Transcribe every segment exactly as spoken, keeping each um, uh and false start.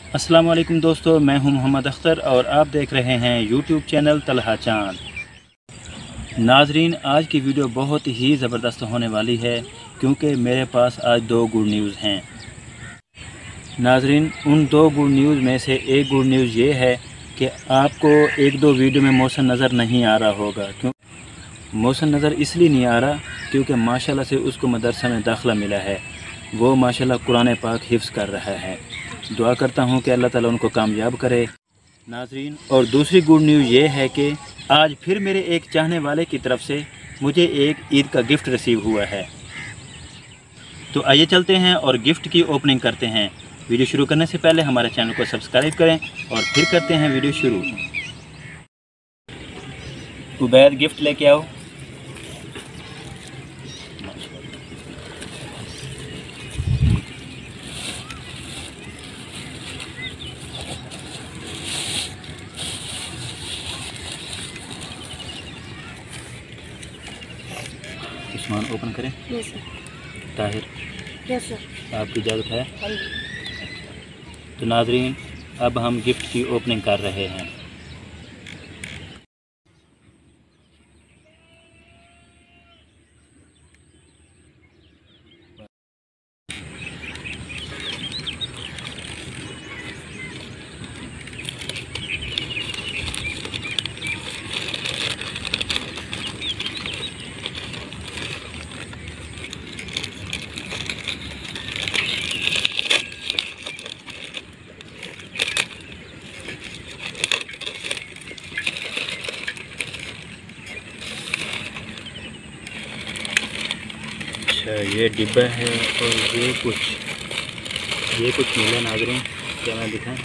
अस्सलाम वालेकुम दोस्तों, मैं हूं मोहम्मद अख्तर और आप देख रहे हैं यूट्यूब चैनल तलहा चांद। नाजरीन, आज की वीडियो बहुत ही ज़बरदस्त होने वाली है क्योंकि मेरे पास आज दो गुड न्यूज़ हैं। नाजरीन, उन दो गुड न्यूज़ में से एक गुड न्यूज़ ये है कि आपको एक दो वीडियो में मौसम नज़र नहीं आ रहा होगा। क्यों मौसम नज़र इसलिए नहीं आ रहा क्योंकि माशाल्लाह से उसको मदरसा में दाखिला मिला है। वो माशाल्लाह कुरान पाक हिफ्ज़ कर रहा है। दुआ करता हूँ कि अल्लाह ताला उनको कामयाब करे। नाजरीन, और दूसरी गुड न्यूज़ ये है कि आज फिर मेरे एक चाहने वाले की तरफ से मुझे एक ईद का गिफ्ट रिसीव हुआ है। तो आइए चलते हैं और गिफ्ट की ओपनिंग करते हैं। वीडियो शुरू करने से पहले हमारे चैनल को सब्सक्राइब करें और फिर करते हैं वीडियो शुरू। उबैद, गिफ्ट लेके आओ। उस्मान, ओपन करें। Yes sir. Tahir, yes sir. आपकी इजाज़त है? तो नाजरीन, अब हम गिफ्ट की ओपनिंग कर रहे हैं। ये डिब्बा है और ये कुछ ये कुछ मिला। नाज़रीन, क्या मैं दिखाएं?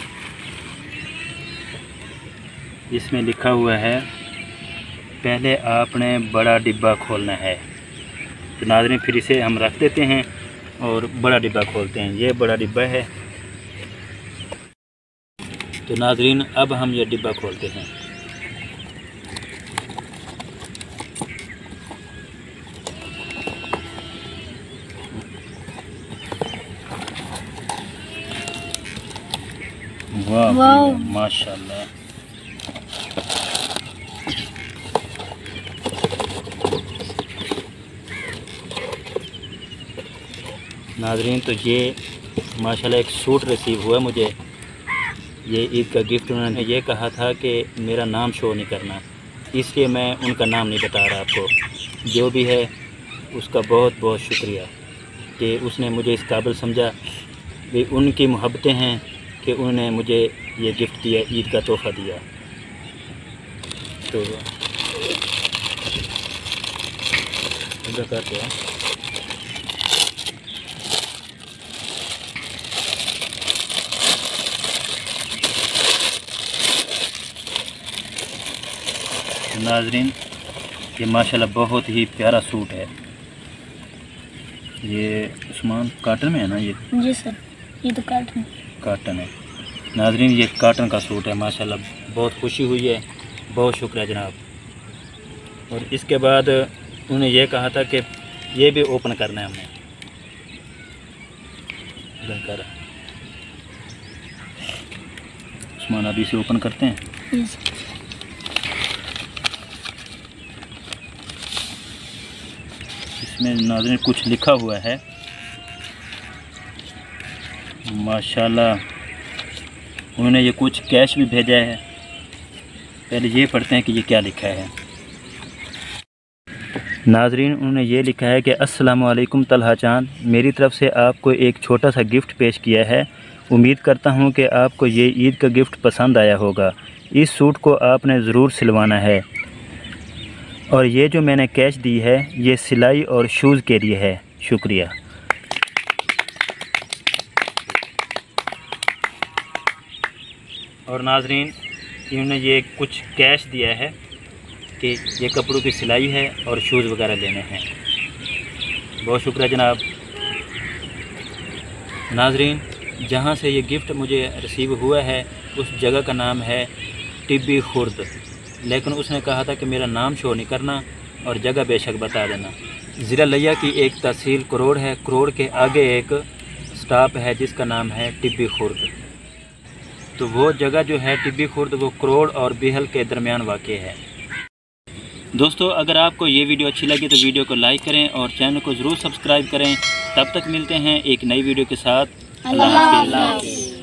इसमें लिखा हुआ है पहले आपने बड़ा डिब्बा खोलना है। तो नाज़रीन, फिर इसे हम रख देते हैं और बड़ा डिब्बा खोलते हैं। ये बड़ा डिब्बा है। तो नाज़रीन, अब हम ये डिब्बा खोलते हैं। वाह वाह, माशाल्लाह। नाज़रीन, तो ये माशाल्लाह एक सूट रिसीव हुआ मुझे। ये ईद का गिफ्ट। उन्होंने ये कहा था कि मेरा नाम शो नहीं करना, इसलिए मैं उनका नाम नहीं बता रहा आपको। जो भी है उसका बहुत बहुत शुक्रिया कि उसने मुझे इस काबिल समझा। भी उनकी मोहब्बतें हैं कि उन्होंने मुझे ये गिफ्ट दिया, ईद का तोहफ़ा दिया। तो इधर करते हैं। नाज़रीन, ये माशाल्लाह बहुत ही प्यारा सूट है। ये उस्मान काटन में है ना? ये जी सर, ये तो काटन काटन है। नाज़रीन, ये काटन का सूट है। माशाल्लाह बहुत खुशी हुई है। बहुत शुक्रिया जनाब। और इसके बाद उन्होंने ये कहा था कि ये भी ओपन करना है हमने। कर उस्मान, अभी इसे ओपन करते हैं। यस। इसमें नाज़रीन कुछ लिखा हुआ है। माशाल्लाह, उन्होंने ये कुछ कैश भी भेजा है। पहले ये पढ़ते हैं कि ये क्या लिखा है। नाज़रीन, उन्होंने ये लिखा है कि अस्सलाम वालेकुम तलहा चांद, मेरी तरफ़ से आपको एक छोटा सा गिफ्ट पेश किया है। उम्मीद करता हूँ कि आपको ये ईद का गिफ्ट पसंद आया होगा। इस सूट को आपने ज़रूर सिलवाना है और ये जो मैंने कैश दी है ये सिलाई और शूज़ के लिए है। शुक्रिया। और नाज़रीन, इन्होंने ये कुछ कैश दिया है कि ये कपड़ों की सिलाई है और शूज़ वगैरह लेने हैं। बहुत शुक्रिया जनाब। नाज़रीन, जहाँ से ये गिफ्ट मुझे रिसीव हुआ है उस जगह का नाम है टिब्बी खुर्द, लेकिन उसने कहा था कि मेरा नाम शो नहीं करना और जगह बेशक बता देना। ज़िला लिया की एक तहसील करोड़ है। करोड़ के आगे एक स्टॉप है जिसका नाम है टिब्बी खुर्द। तो वो जगह जो है टिब्बी खुर्द वो करोड़ और बेहल के दरमियान वाक़ है। दोस्तों अगर आपको ये वीडियो अच्छी लगी तो वीडियो को लाइक करें और चैनल को ज़रूर सब्सक्राइब करें। तब तक मिलते हैं एक नई वीडियो के साथ। अल्लाह हाफ़िज़।